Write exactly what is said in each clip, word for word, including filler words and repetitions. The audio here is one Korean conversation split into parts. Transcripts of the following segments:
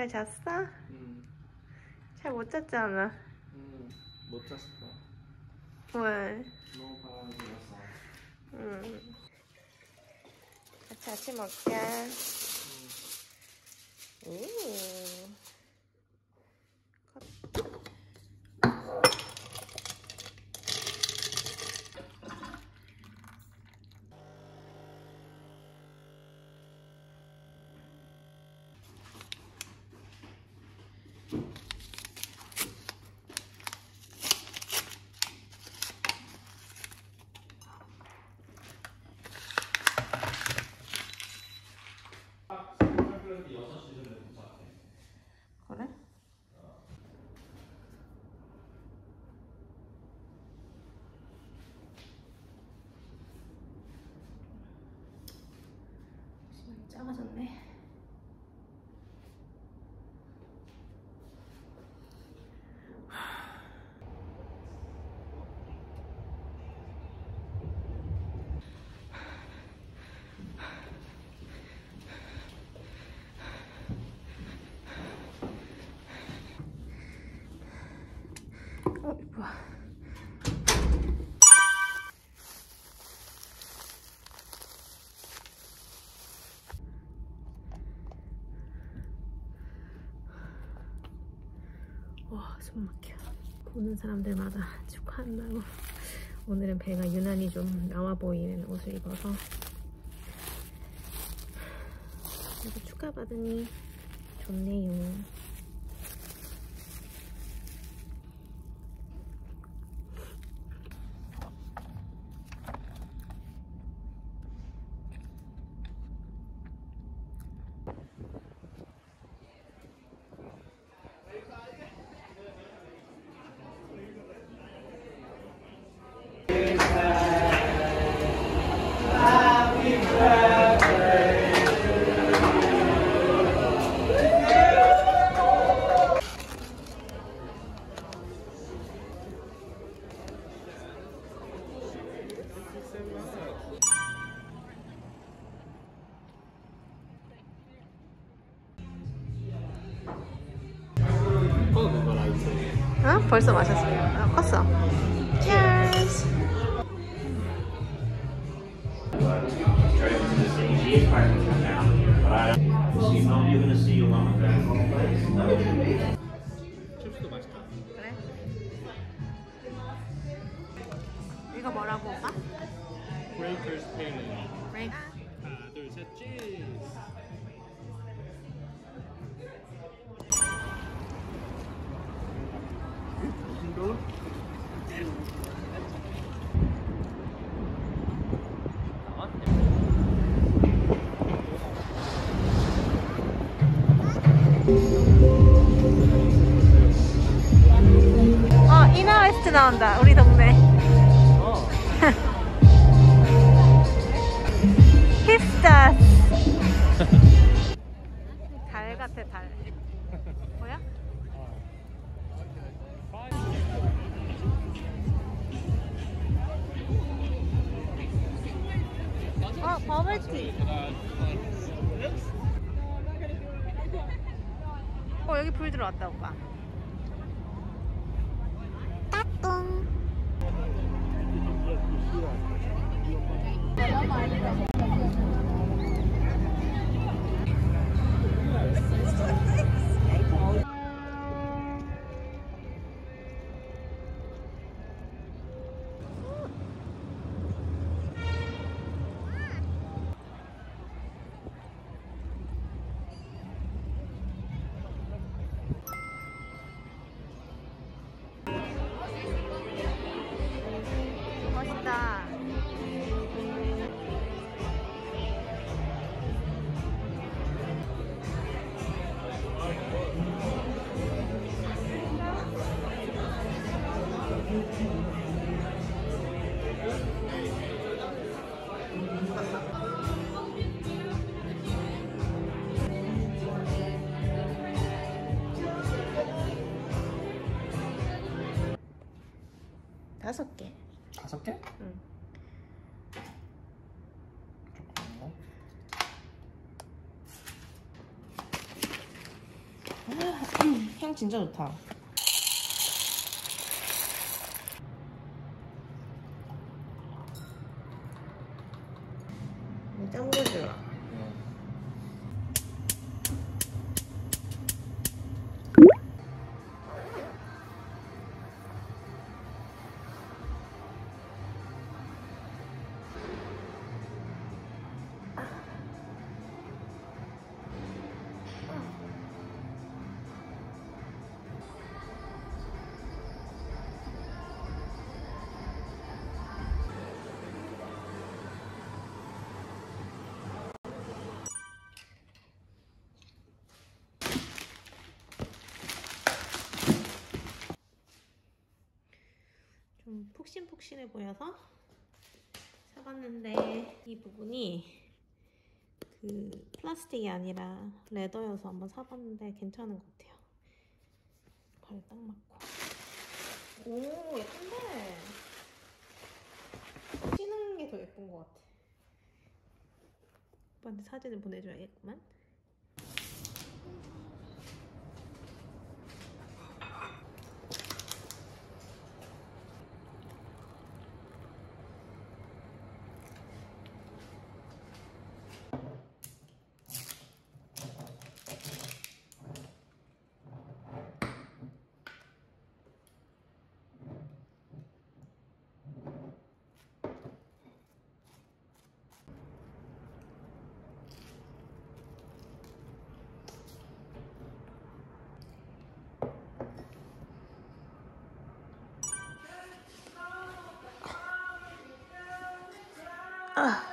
잘 잤어? 응. 잘 못 잤잖아. 응, 못 잤어. 왜? 너무 바람이 불어서. 응. 같이 아침 먹자. 응. 오. 그래? 시간이 작아졌네. 어, 뭐야. 와, 숨 막혀. 보는 사람들마다 축하한다고. 오늘은 배가 유난히 좀 나와 보이는 옷을 입어서 그래도 축하받으니 좋네요. 어? 벌써 마셨어. 아, 컸어. Cheers! 칩스도 맛있다. 그래? 이거 뭐라고 오빠? 브레이커스 페일리. 브레이크. 하나, 둘, 셋, 치즈. 이거? 어, 이너웨스트 나온다. 우리 동네. 어. 힙스터. 달 같아, 달. 뭐야? 어, 버블티. 어, 여기 불 들어왔다, 오빠. 따뚱. 멋있다. 다섯 개. 다섯 개? 응. 조금 향 진짜 좋다. 짱구주. 좀 푹신푹신해 보여서 사봤는데 이 부분이 그 플라스틱이 아니라 레더여서 한번 사봤는데 괜찮은 것 같아요. 발에 딱 맞고. 오, 예쁜데? 치는 게 더 예쁜 것 같아. 오빠한테 사진을 보내줘야겠구만. 아.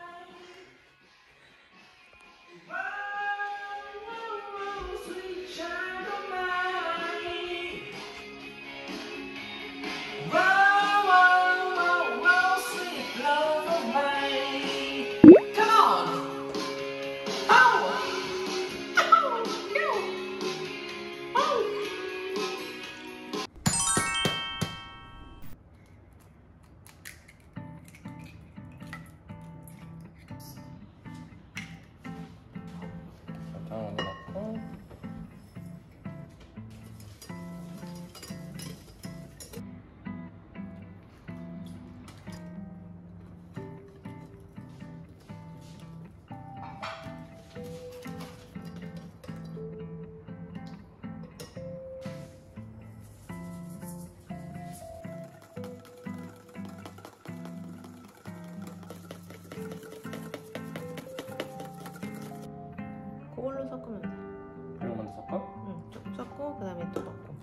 그걸로 섞으면 돼. 이거 먼저 섞어? 응, 쭉 섞고 그 다음에 또 넣고.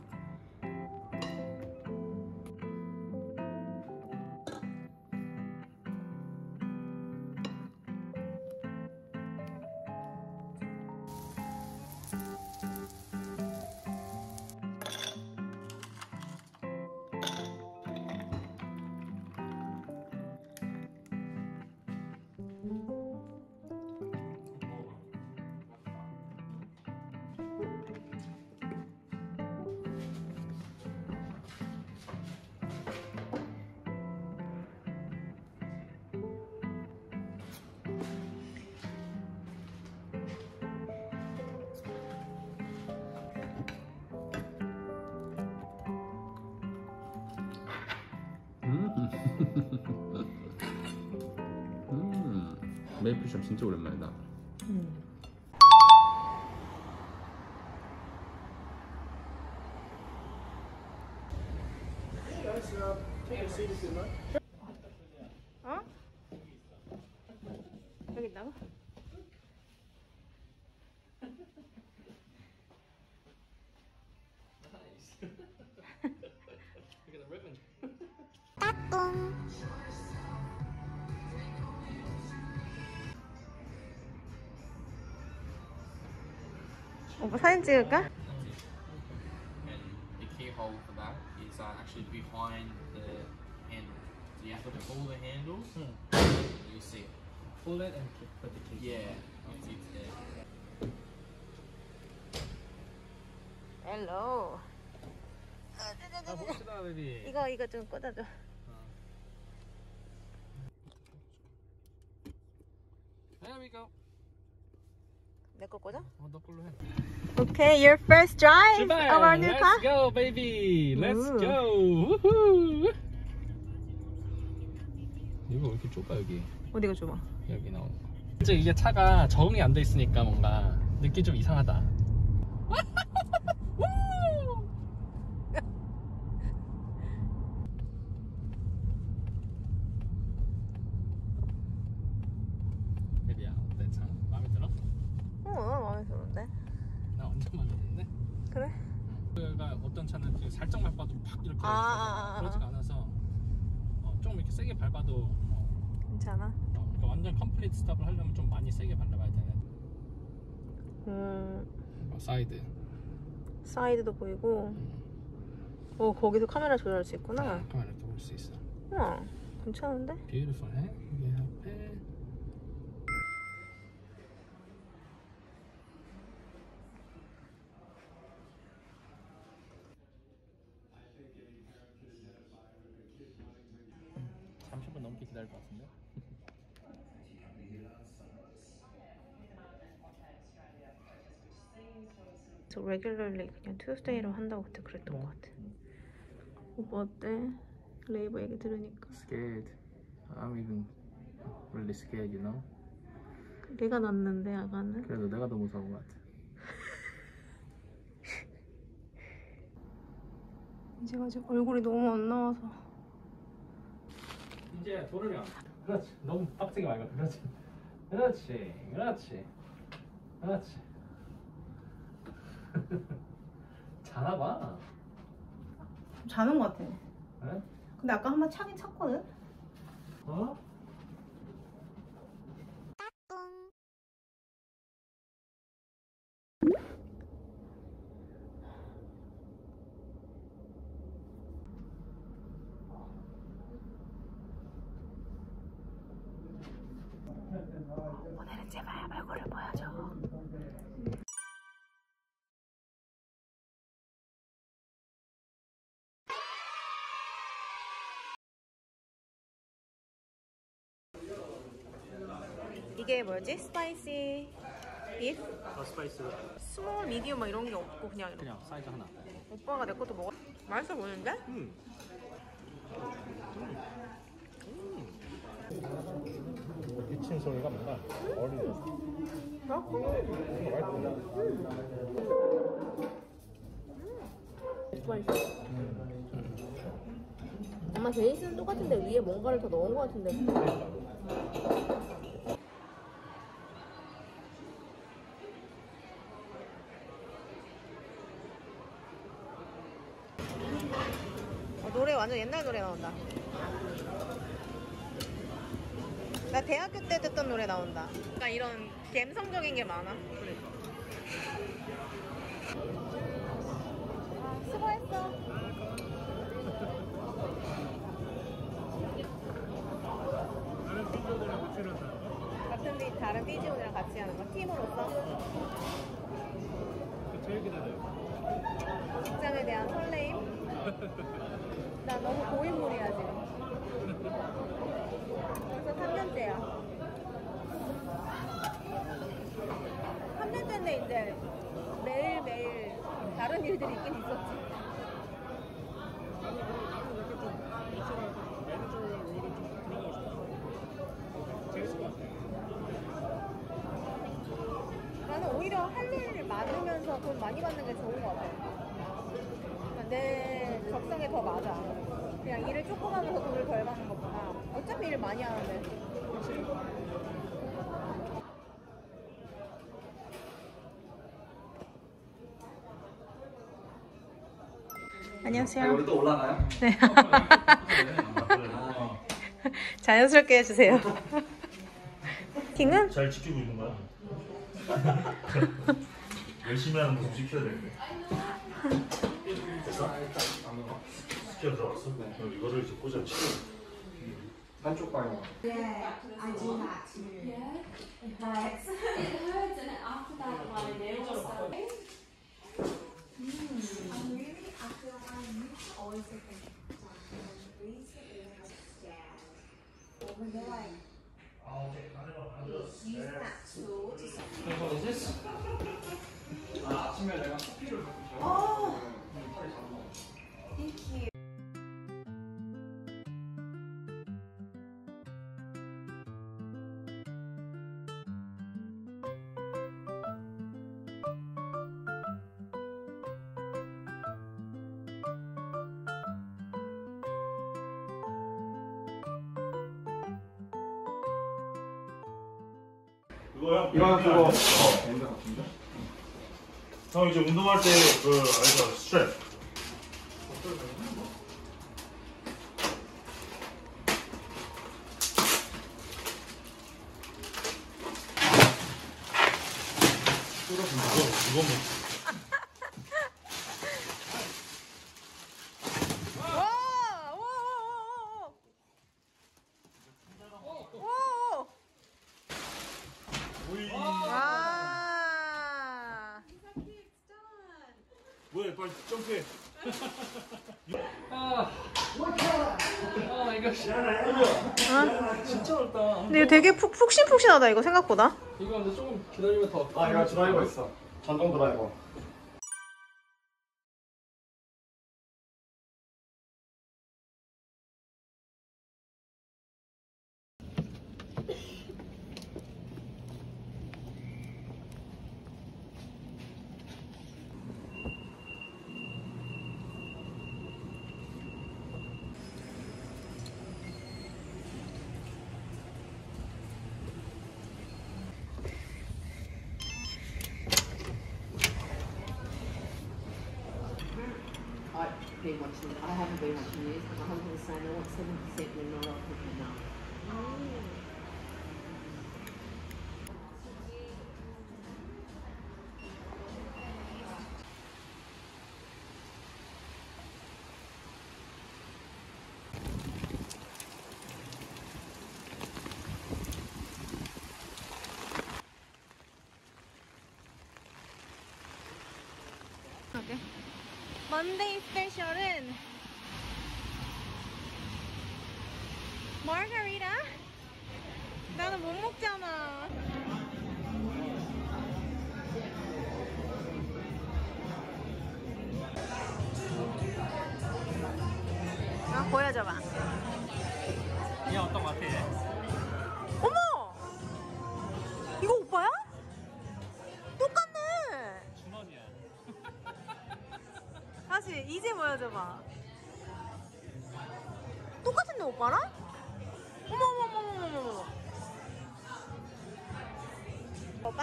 음, 메이플샵 진짜 오랜만이다. 음. 어? 여기 있다고? 오빠 사진 찍을까? And the keyhole for that is uh, actually behind the handle. So you have to pull the handle, Hmm. you'll see it. Pull it and put the key. Yeah, it's, it's there. 헬로. 아, 봅시다, 베비. 이거 이거 좀 꽂아줘. There we go. 내 거 꽂아? 어, 너 걸로 해. Okay, your first drive 출발! of our new car? Let's go, baby! Let's 우. go! 우후! 이거 왜 이렇게 좁아, 여기? 어디가 좁아? 여기 나오는 거. 이제 이게 차가 적응이 안 돼 있으니까 뭔가 느낌이 좀 이상하다. 베리야, 어때? 차 마음에 들어? 어, 마음에 드는데. 나 완전 마음에 드는데? 그래? 얘가 어떤 차는 이렇게 살짝 밟아도 팍 이렇게 아, 아, 아, 아. 그러지가 않아서 어, 좀 이렇게 세게 밟아도 어, 괜찮아? 어, 그러니까 완전 컴플리트 스탑을 하려면 좀 많이 세게 밟아야 되네. 음, 어, 사이드. 사이드도 보이고. 오, 거기서 카메라 조절할 수 있구나. 카메라도 볼 수 있어. 우와, 괜찮은데? 뷰티풀해. 이게 앞에 삼십 분 넘게 기다릴 것 같은데? 저 regularly 그냥 Tuesday로 한다고 그때 그랬던 것 같아. 오빠 어때? 레이버 얘기 들으니까. Scared. I'm even really scared, you know? 내가 낳는데 아가는? 그래도 내가 더 무서운 것 같아. 이제 아직 얼굴이 너무 안 나와서. 이제 돌으면 그렇지. 너무 빡세게 말고 그렇지. 그렇지. 그렇지. 그렇지. 자나 봐. 자는 것 같아. 에? 근데 아까 한 번 차긴 찼거든? 어? 오늘은 제발 얼굴을 보여줘. 이게 뭐였지? 스파이시 비프? 어, 스파이스. 스몰, 미디움 막 이런 게 없고 그냥 이렇게. 그냥 사이즈 하나. 오빠가 내 것도 먹어. 맛있어 보이는데? 음. 미친 소리가 뭔가 어리네. 맛있어. 엄마 베이스는 똑같은데 위에 뭔가를 더 넣은 것 같은데. 어, 노래 완전 옛날 노래 나온다. 나 대학교 때 듣던 노래 나온다. 그러니까 이런 감성적인 게 많아. 아, 수고했어. 같은 디 다른 띠지온이랑 같이 하는 거 팀으로서 제일 기다려요. 직장에 대한 설레임. 나 너무 고인물이야 지금. 벌써 삼 년째야. 삼 년째인데 이제 매일매일 다른 일들이 있긴 있었지. 나는 오히려 할 일 많으면서 돈 많이 받는 게 좋은 것 같아. 그러니까 내 적성에 더 맞아. 그냥 일을 조금 하면서 돈을 덜 받는 것보다. 어차피 일 많이 하는데. 안녕하세요. 우리 또 올라가요? 네. 자연스럽게 해주세요. 킹은? 잘 지키고 있는 거야? 열심히 하는 모습 지켜야 되는데. 됐어? 지켜 들어왔어? 그럼 이거를 이제 꽂아 치워. 한쪽 방향. Yeah, I do that too. Yeah, it hurts. It hurts, and after that, my nails are. I'm really, I feel like I used to always get them done. Really scared. But when they're like using that tool to. What is this? 이거야? 이거는 그거 어 밴드 같은데? 형 이제 운동할 때 그 알죠? 스트랩. 이거 이거 뭐? 와! 와! 와! 오이. 와! 뭐야 빨리 점프해. 아, 아 이거 씨. 진짜 어렵다. 근데 이거 되게 푹, 푹신푹신하다 이거 생각보다. 이거 근데 조금 기다리면 더. 아 이거 드라이버 있어. 전동 드라이버. I've been watching, I haven't been watching news because my husband was saying they want seven percent when not all people know. 오케이. 먼데이 스페셜은 마가리타? 나는 못 먹잖아. 아, 보여줘봐. 이게 어떤 거 같아? 어머! 이거 오빠야? 똑같네. 주머니야. 다시 이제 보여줘봐. 똑같은데 오빠랑? 어머 어머 어머 어머 어머 어머. 오빠?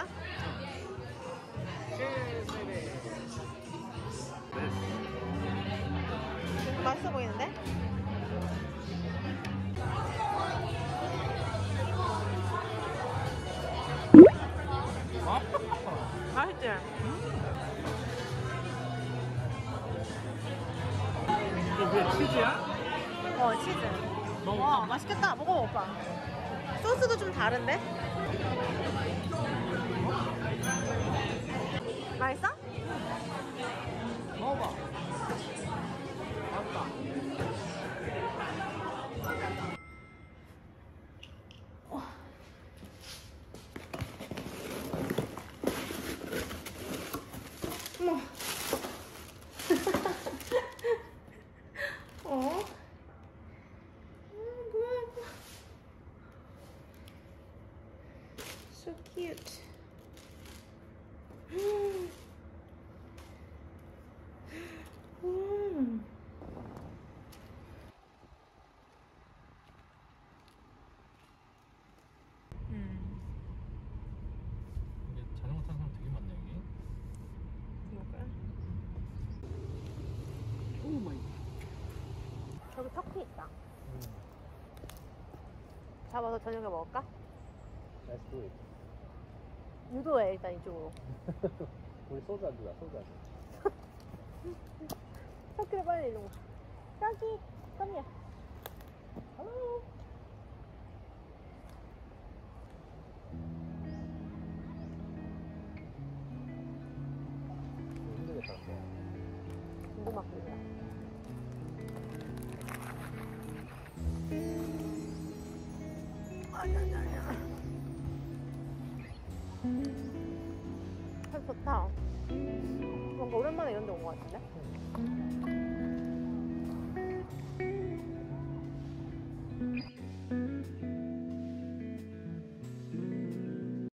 맛있어 보이는데? 맛있지? 이게 치즈야? 어 치즈. 와 맛있겠다. 먹어봐 오빠. 소스도 좀 다른데? 맛있어? 먹어봐. 맛있다. 어머. 어? So cute. 음. 음. 음. 이게 자전거 타는 사람 되게 많네 여기. 이거야? 오 마이. 저기 터키 있다. 음. 잡아서 저녁에 먹을까? Let's do it. 유도해 일단 이쪽으로. 우리 소주 안 주자. 소주 안 주자. 터키를 빨리 이러고. 저기, 껌이야. 헬로. 힘들겠다. 궁금하군요. 아니야, 아니야, 아니야. 참 좋다. 뭔가 오랜만에 이런 데 온 것 같은데?